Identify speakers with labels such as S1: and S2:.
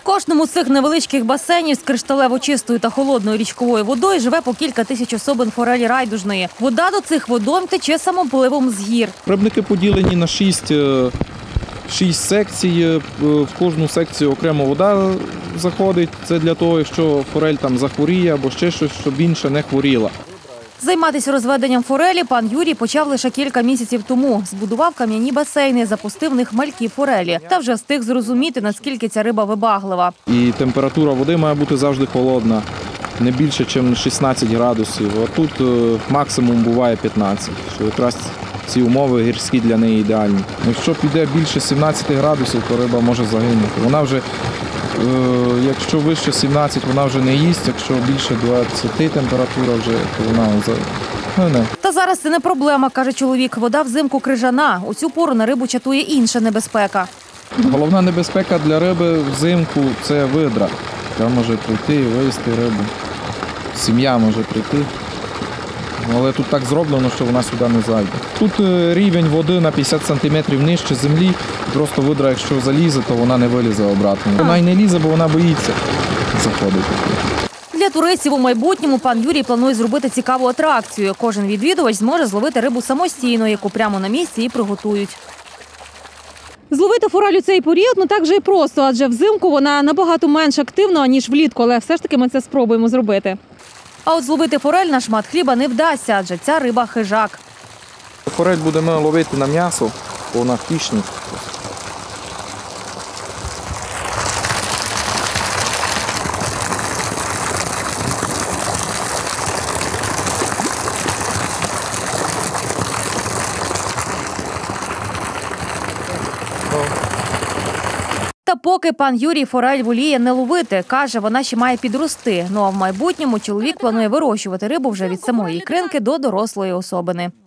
S1: кожному з цих невеличких басейнів з кришталево чистою та холодною річковою водою живе по кілька тисяч особин форелі райдужної. Вода до цих водойм тече самопливом з гір.
S2: Рибники поділені на 6 секцій. В кожну секцію окремо вода заходить. Це для того, якщо форель там захворіє або ще щось, щоб інша не хворіла.
S1: Займатися розведенням форелі пан Юрій почав лише кілька місяців тому. Збудував кам'яні басейни, запустив в них мальки форелі. Та вже встиг зрозуміти, наскільки ця риба вибаглива.
S2: І температура води має бути завжди холодна, не більше, ніж 16 градусів. А тут максимум буває 15, що якраз ці умови гірські для неї ідеальні. Якщо піде більше 17 градусів, то риба може загинути. Вона вже, якщо вище 17, вона вже не їсть, якщо більше 20 температура вже, то вона загине.
S1: Та зараз це не проблема, каже чоловік. Вода взимку крижана. У цю пору на рибу чатує інша небезпека.
S2: Головна небезпека для риби взимку – це видра. Яка може прийти і вивезти рибу. Сім'я може прийти. Але тут так зроблено, що вона сюди не зайде. Тут рівень води на 50 сантиметрів нижче землі. Просто видра, якщо залізе, то вона не вилізе обратно. Вона й не лізе, бо вона боїться заходити.
S1: Для туристів у майбутньому пан Юрій планує зробити цікаву атракцію. Кожен відвідувач зможе зловити рибу самостійно, яку прямо на місці і приготують. Зловити форель у цей період не так же і просто, адже взимку вона набагато менш активна, ніж влітку, але все ж таки ми це спробуємо зробити. А от зловити форель на шмат хліба не вдасться, адже ця риба – хижак.
S2: Форель будемо ловити на м'ясо, бо вона хищник.
S1: Та поки пан Юрій форель воліє не ловити. Каже, вона ще має підрости. Ну а в майбутньому чоловік планує вирощувати рибу вже від самої ікринки до дорослої особини.